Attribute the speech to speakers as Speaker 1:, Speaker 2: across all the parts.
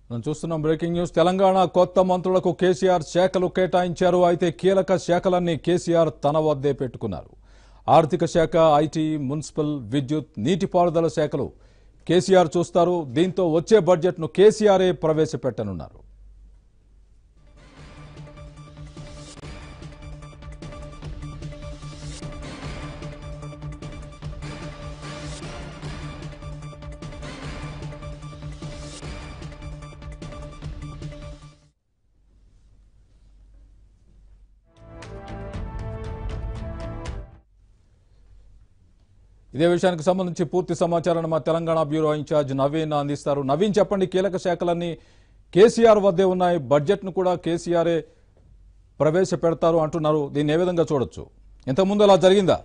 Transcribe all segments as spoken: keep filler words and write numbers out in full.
Speaker 1: మనం చూస్తున్నాం breaking news. Telangana కొత్త మంత్రులకు కేసీఆర్ శాఖలు కేటాయించారు. అయితే కీలక శాఖలన్నీ కేసీఆర్ తన వద్దే పెట్టుకున్నారు. ఆర్థిక శాఖ, ఐటీ, మున్సిపల్, విద్యుత్, నీటిపారుదల శాఖలు కేసీఆర్ చూస్తారు. దీంతో వచ్చే బడ్జెట్ను కేసీఆరే ప్రవేశపెట్టనున్నారు. ఇదే విషయానికి సంబంధించి పూర్తి సమాచారాన్ని మా తెలంగాణ బ్యూరో ఇన్ఛార్జ్ నవీన్ అందిస్తారు. నవీన్, చెప్పండి, కీలక శాఖలన్నీ కేసీఆర్ వద్దే ఉన్నాయి, బడ్జెట్ను కూడా కేసీఆరే ప్రవేశపెడతారు అంటున్నారు. దీన్ని ఏ విధంగా చూడొచ్చు? ఇంతకుముందు అలా జరిగిందా?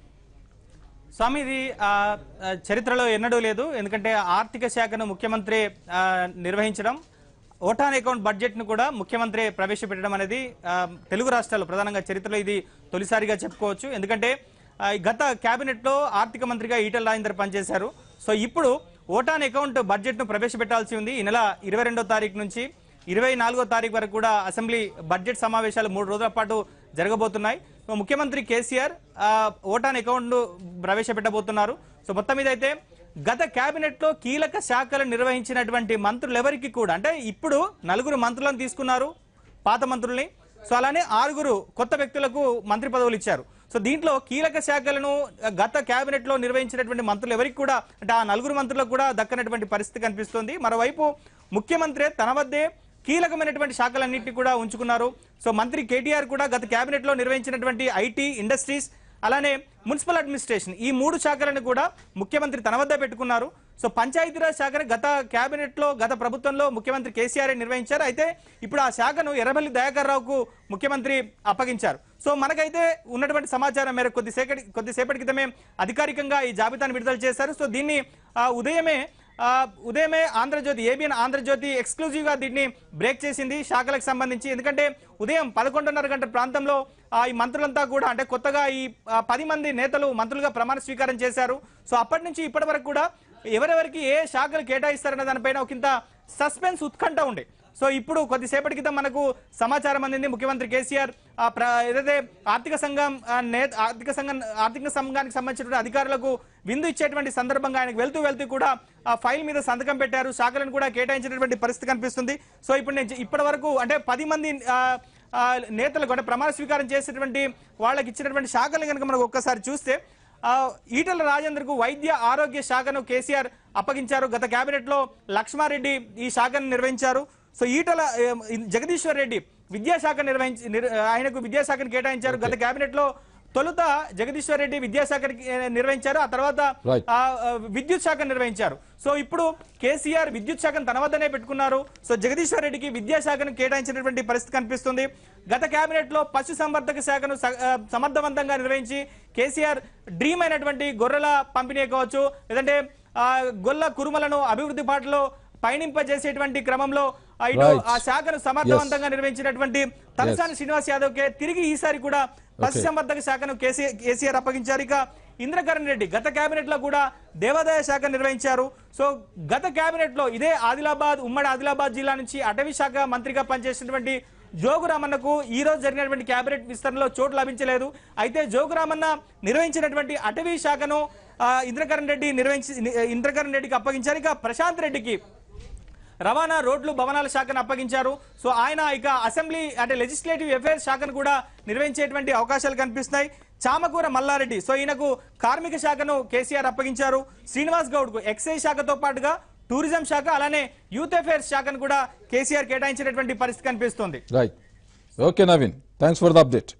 Speaker 2: స్వామి, ఇది చరిత్రలో ఎన్నడూ లేదు. ఎందుకంటే ఆర్థిక శాఖను ముఖ్యమంత్రి నిర్వహించడం, ఓటాన్ అకౌంట్ బడ్జెట్ ను కూడా ముఖ్యమంత్రి ప్రవేశపెట్టడం అనేది తెలుగు రాష్ట్రాల్లో ప్రధానంగా చరిత్రలో ఇది తొలిసారిగా చెప్పుకోవచ్చు. ఎందుకంటే గత కేబినెట్ లో ఆర్థిక మంత్రిగా ఈటెల రాజేందర్ పనిచేశారు. సో ఇప్పుడు ఓటాన్ అకౌంట్ బడ్జెట్ ను ప్రవేశపెట్టాల్సి ఉంది. ఈ నెల ఇరవై రెండో తారీఖు నుంచి ఇరవై నాలుగో తారీఖు వరకు కూడా అసెంబ్లీ బడ్జెట్ సమావేశాలు మూడు రోజుల పాటు జరగబోతున్నాయి. సో ముఖ్యమంత్రి కేసీఆర్ ఓటాన్ అకౌంట్ ను ప్రవేశపెట్టబోతున్నారు. సో మొత్తం మీద అయితే గత కేబినెట్ లో కీలక శాఖలు నిర్వహించినటువంటి మంత్రులు ఎవరికి కూడా, అంటే ఇప్పుడు నలుగురు మంత్రులను తీసుకున్నారు పాత మంత్రుల్ని. సో అలానే ఆరుగురు కొత్త వ్యక్తులకు మంత్రి పదవులు ఇచ్చారు. సో దీంట్లో కీలక శాఖలను గత కేబినెట్ లో నిర్వహించినటువంటి మంత్రులు ఎవరికి కూడా, అంటే ఆ నలుగురు మంత్రులకు కూడా దక్కనటువంటి పరిస్థితి కనిపిస్తుంది. మరోవైపు ముఖ్యమంత్రి తన వద్దే కీలకమైనటువంటి శాఖలన్నింటినీ కూడా ఉంచుకున్నారు. సో మంత్రి కేటీఆర్ కూడా గత కేబినెట్ లో నిర్వహించినటువంటి ఐటీ, ఇండస్ట్రీస్, అలానే మున్సిపల్ అడ్మినిస్ట్రేషన్, ఈ మూడు శాఖలను కూడా ముఖ్యమంత్రి తన వద్ద పెట్టుకున్నారు. సో పంచాయతీరాజ్ శాఖను గత కేబినెట్ లో గత ప్రభుత్వంలో ముఖ్యమంత్రి కేసీఆర్ నిర్వహించారు. అయితే ఇప్పుడు ఆ శాఖను ఎర్రబెల్లి దయాకర్ రావుకు ముఖ్యమంత్రి అప్పగించారు. సో మనకైతే ఉన్నటువంటి సమాచారం మేరకు కొద్దిసేపటి కొద్దిసేపటి క్రితమే అధికారికంగా ఈ జాబితాను విడుదల చేశారు. సో దీన్ని ఉదయమే ఉదయమే ఆంధ్రజ్యోతి, ఏబిఎన్ ఆంధ్రజ్యోతి ఎక్స్క్లూజివ్ గా దీన్ని బ్రేక్ చేసింది శాఖలకు సంబంధించి. ఎందుకంటే ఉదయం పదకొండున్నర గంటల ప్రాంతంలో ఈ మంత్రులంతా కూడా, అంటే కొత్తగా ఈ పది మంది నేతలు మంత్రులుగా ప్రమాణ స్వీకారం చేశారు. సో అప్పటి నుంచి ఇప్పటి వరకు కూడా ఎవరెవరికి ఏ శాఖలు కేటాయిస్తారన్న దానిపైన ఒకంత సస్పెన్స్, ఉత్కంఠ ఉండే. సో ఇప్పుడు కొద్దిసేపటి క్రితం మనకు సమాచారం అందింది. ముఖ్యమంత్రి కేసీఆర్ ఏదైతే ఆర్థిక సంఘం ఆర్థిక సంఘం ఆర్థిక సంఘానికి సంబంధించిన అధికారులకు విందు ఇచ్చేటువంటి సందర్భంగా ఆయనకు వెళ్తూ వెళ్తూ కూడా ఆ ఫైల్ మీద సంతకం పెట్టారు. శాఖలను కూడా కేటాయించినటువంటి పరిస్థితి కనిపిస్తుంది. సో ఇప్పుడు నేను ఇప్పటి వరకు అంటే పది మంది నేతలకు, అంటే ప్రమాణ స్వీకారం చేసేటువంటి వాళ్ళకి ఇచ్చినటువంటి శాఖలు కనుక మనకు ఒక్కసారి చూస్తే, ఈటెల రాజేందర్ కు వైద్య ఆరోగ్య శాఖను కేసీఆర్ అప్పగించారు. గత కేబినెట్ లో లక్ష్మారెడ్డి ఈ శాఖను నిర్వహించారు. సో ఈటల జగదీశ్వర్ రెడ్డి విద్యాశాఖ నిర్వహించి ఆయనకు విద్యాశాఖను కేటాయించారు. గత కేబినెట్ లో తొలుత జగదీశ్వర్ రెడ్డి విద్యాశాఖ నిర్వహించారు, ఆ తర్వాత విద్యుత్ శాఖ నిర్వహించారు. సో ఇప్పుడు కేసీఆర్ విద్యుత్ శాఖను తన వద్దనే పెట్టుకున్నారు. సో జగదీశ్వర్ రెడ్డికి విద్యాశాఖను కేటాయించినటువంటి పరిస్థితి కనిపిస్తుంది. గత కేబినెట్ లో పశు సంవర్ధక శాఖను సమర్థవంతంగా నిర్వహించి కేసీఆర్ డ్రీమ్ అయినటువంటి గొర్రెల పంపిణీ కావచ్చు, లేదంటే గొల్ల కురుమలను అభివృద్ధి బాటలో పయనింపజేసేటువంటి క్రమంలో ఇటు ఆ శాఖను సమర్థవంతంగా నిర్వహించినటువంటి తలసాని శ్రీనివాస్ యాదవ్ కే తిరిగి ఈసారి కూడా పశు సంవర్ధక శాఖను కేసీఆర్ అప్పగించారు. ఇక ఇంద్రకరణ్ రెడ్డి గత కేబినెట్ లో కూడా దేవాదాయ శాఖ నిర్వహించారు. సో గత కేబినెట్ లో ఇదే ఆదిలాబాద్, ఉమ్మడి ఆదిలాబాద్ జిల్లా నుంచి అటవీ శాఖ మంత్రిగా పనిచేసినటువంటి జోగురామన్నకు ఈ రోజు జరిగినటువంటి కేబినెట్ విస్తరణలో చోటు లభించలేదు. అయితే జోగురామన్న నిర్వహించినటువంటి అటవీ శాఖను ఇంద్రకరణ్ రెడ్డి నిర్వహించి ఇంద్రకరణ్ రెడ్డికి అప్పగించారు. ఇక ప్రశాంత్ రెడ్డికి రవాణా, రోడ్లు, భవనాల శాఖను అప్పగించారు. సో ఆయన ఇక అసెంబ్లీ అంటే లెజిస్లేటివ్ అఫైర్స్ శాఖను కూడా నిర్వహించేటువంటి అవకాశాలు కనిపిస్తున్నాయి. చామకూర మల్లారెడ్డి, సో ఈయనకు కార్మిక శాఖను కేసీఆర్ అప్పగించారు. శ్రీనివాస్ గౌడ్ కు ఎక్సైజ్ శాఖతో పాటుగా టూరిజం శాఖ, అలానే యూత్ అఫైర్స్ శాఖను కూడా కేసీఆర్ కేటాయించినటువంటి పరిస్థితి కనిపిస్తుంది.
Speaker 1: Right, okay Naveen, thanks for the update.